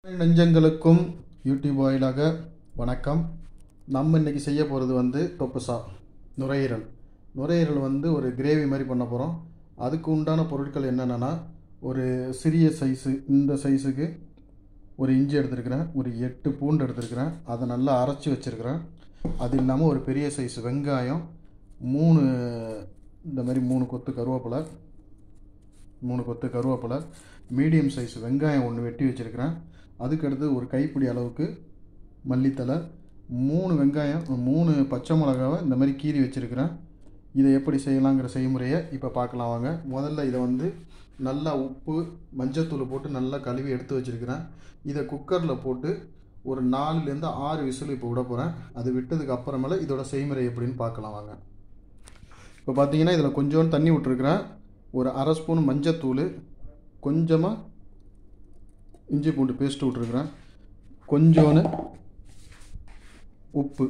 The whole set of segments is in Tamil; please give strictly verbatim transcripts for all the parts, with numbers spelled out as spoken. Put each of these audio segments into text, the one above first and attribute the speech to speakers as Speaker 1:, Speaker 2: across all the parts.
Speaker 1: நெஞ்சங்களுக்கும் யூடியூப் வாயிலாக வணக்கம். நம்ம இன்றைக்கி செய்ய போகிறது வந்து தொப்பசா நுரையீரல். நுரையீரல் வந்து ஒரு கிரேவி மாதிரி பண்ண போகிறோம். அதுக்கு உண்டான பொருட்கள் என்னென்னா, ஒரு சிறிய சைஸு இந்த சைஸுக்கு ஒரு இஞ்சி எடுத்துருக்கிறேன், ஒரு எட்டு பூண்டு எடுத்துருக்கிறேன், அதை நல்லா அரைச்சி வச்சுருக்கிறேன். அது இல்லாமல் ஒரு பெரிய சைஸ் வெங்காயம், மூணு இந்த மாதிரி மூணு கொத்து கருவேப்பிலை மூணு கொத்து கருவேப்பிலை மீடியம் சைஸ் வெங்காயம் ஒன்று வெட்டி வச்சுருக்கிறேன். அதுக்கடுத்து ஒரு கைப்பிடி அளவுக்கு மல்லித்தலை, மூணு வெங்காயம், மூணு பச்சை மிளகாவை இந்த மாதிரி கீறி வச்சுருக்கிறேன். இதை எப்படி செய்யலாங்கிற செய்முறையை இப்போ பார்க்கலாம் வாங்க. முதல்ல இதை வந்து நல்லா உப்பு மஞ்சத்தூள் போட்டு நல்லா கழுவி எடுத்து வச்சுருக்கிறேன். இதை குக்கரில் போட்டு ஒரு நாலுலேருந்து ஆறு விசில் இப்போ விட போகிறேன். அது விட்டதுக்கு அப்புறமேல இதோட செய்முறை எப்படின்னு பார்க்கலாம் வாங்க. இப்போ பார்த்தீங்கன்னா இதில் கொஞ்சோண்டு தண்ணி விட்டுருக்குறேன், ஒரு அரை ஸ்பூன் மஞ்சத்தூள், கொஞ்சமாக இஞ்சி பூண்டு பேஸ்ட்டு விட்ருக்குறேன், கொஞ்சோன்னு உப்பு.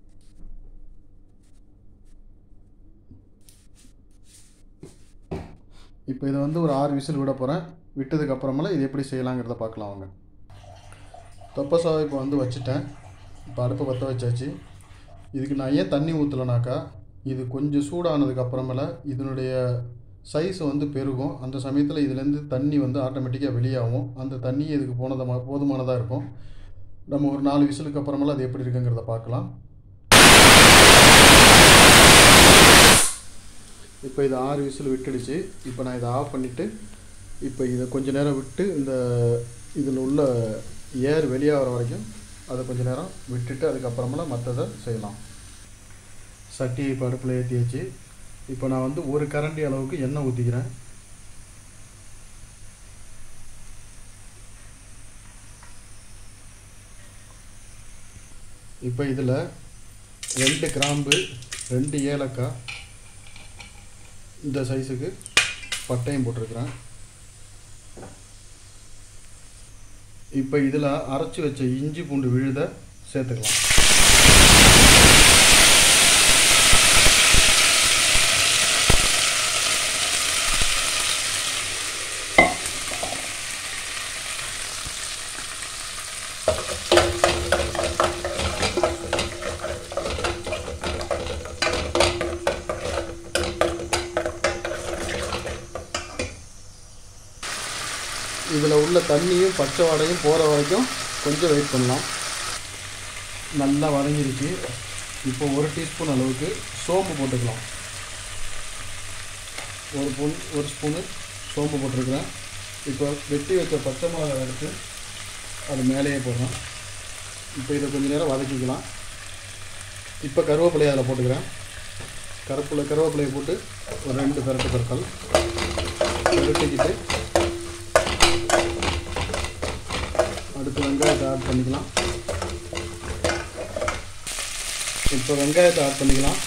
Speaker 1: இப்போ இதை வந்து ஒரு ஆறு விசில் விட போகிறேன். விட்டதுக்கப்புறமேல இது எப்படி செய்யலாங்கிறத பார்க்கலாம் வாங்க. தொப்பசாவை இப்போ வந்து வச்சுட்டேன். இப்போ அடுப்பை பற்ற வச்சாச்சு. இதுக்கு நான் ஏன் தண்ணி ஊற்றலைனாக்கா, இது கொஞ்சம் சூடானதுக்கப்புறமேல இதனுடைய சைஸ் வந்து பெருகும். அந்த சமயத்தில் இதுலேருந்து தண்ணி வந்து ஆட்டோமேட்டிக்காக வெளியாகும். அந்த தண்ணி இதுக்கு போனதாக போதுமானதாக இருக்கும். நம்ம ஒரு நாலு விசிலுக்கு அப்புறமேல அது எப்படி இருக்குங்கிறத பார்க்கலாம். இப்போ இதை ஆறு விசில் விட்டுடுச்சு. இப்போ நான் இதை ஆஃப் பண்ணிவிட்டு இப்போ இதை கொஞ்சம் நேரம் விட்டு இந்த இதில் உள்ள ஏர் வெளியாகிற வரைக்கும் அதை கொஞ்சம் நேரம் விட்டுட்டு அதுக்கப்புறமேல மற்றதை செய்யலாம். சட்டியை இப்போ அடுப்பில் ஏற்றியாச்சு. இப்போ நான் வந்து ஒரு கரண்டி அளவுக்கு எண்ணெய் ஊற்றிக்கிறேன். இப்போ இதில் ரெண்டு கிராம்பு, ரெண்டு ஏலக்காய், இந்த சைஸுக்கு பட்டையும் போட்டிருக்கிறேன். இப்போ இதில் அரைச்சி வச்ச இஞ்சி பூண்டு விழுதை சேர்த்துக்கலாம். இதில் உள்ள தண்ணியும் பச்சை வாடையும் போகிற வரைக்கும் கொஞ்சம் வெயிட் பண்ணலாம். நல்லா வதங்கிருச்சு. இப்போ ஒரு டீஸ்பூன் அளவுக்கு சோம்பு போட்டுக்கலாம். ஒரு ஸ்பூன் ஒரு ஸ்பூனு சோம்பு போட்டிருக்கிறேன். இப்போ வெட்டி வச்ச பச்சை மிளகாய் எடுத்து அது மேலேயே போடுறேன். இப்போ இதை கொஞ்சம் நேரம் வதக்கிக்கலாம். இப்போ கருவேப்பிலையை அதில் போட்டுக்கிறேன். கருப்பில் கருவேப்பிலையை போட்டு ஒரு ரெண்டு பெரட்டு பெருக்கல் பெருட்டிக்கிட்டு அடுத்து வெங்காயத்தை ஆட் பண்ணிக்கலாம். இப்போ வெங்காயத்தை ஆட் பண்ணிக்கலாம்.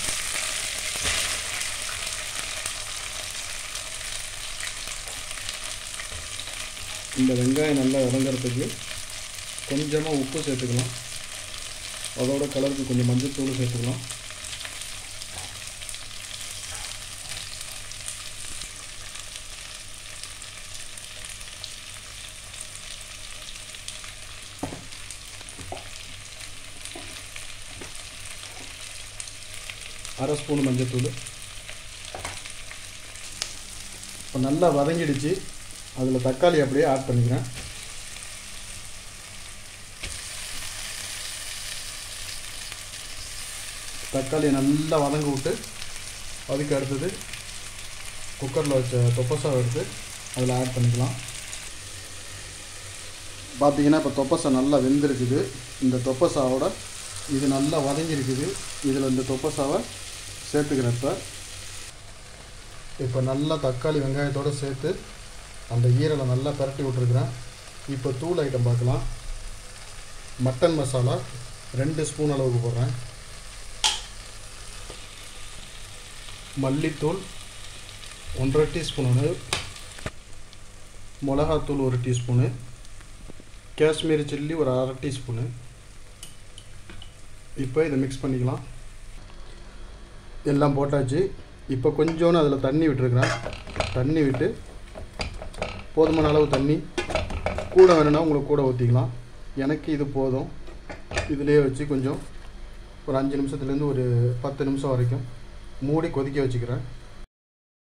Speaker 1: இந்த வெங்காயம் நல்லா வதங்கிறதுக்கு கொஞ்சமாக உப்பு சேர்த்துக்கலாம். அதோட கலருக்கு கொஞ்சம் மஞ்சள் சேர்த்துக்கலாம். அரை ஸ்பூன் மஞ்சத்தூள். இப்போ நல்லா வதங்கிடுச்சு. அதில் தக்காளி அப்படியே ஆட் பண்ணிக்கிறேன். தக்காளியை நல்லா வதங்க விட்டு அதுக்கு அடுத்தது குக்கரில் வச்ச தொப்பசாவை எடுத்து அதில் ஆட் பண்ணிக்கலாம். பார்த்திங்கன்னா இப்போ தொப்பசா நல்லா வெந்திருக்குது. இந்த தொப்பசாவோட இது நல்லா வதங்கியிருக்குது. இதில் இந்த தொப்பசாவை சேர்த்துக்கிறப்ப இப்போ நல்லா தக்காளி வெங்காயத்தோடு சேர்த்து அந்த ஈரலை நல்லா பரட்டி விட்டுருக்குறேன். இப்போ தூள் ஐட்டம் பார்க்கலாம். மட்டன் மசாலா ரெண்டு ஸ்பூன் அளவுக்கு போடுறேன். மல்லித்தூள் ஒன்றரை டீஸ்பூனு, மிளகாத்தூள் ஒரு டீஸ்பூனு, காஷ்மீரி சில்லி ஒரு அரை டீஸ்பூனு. இப்போ இதை மிக்ஸ் பண்ணிக்கலாம். எல்லாம் போட்டாச்சு. இப்போ கொஞ்சோன்னு அதில் தண்ணி விட்டுருக்குறேன். தண்ணி விட்டு போதுமான அளவு தண்ணி கூட வேணும்னா உங்களுக்கு கூட ஊற்றிக்கலாம். எனக்கு இது போதும். இதிலே வச்சு கொஞ்சம் ஒரு அஞ்சு நிமிஷத்துலேருந்து ஒரு பத்து நிமிஷம் வரைக்கும் மூடி கொதிக்க வச்சுக்கிறேன்.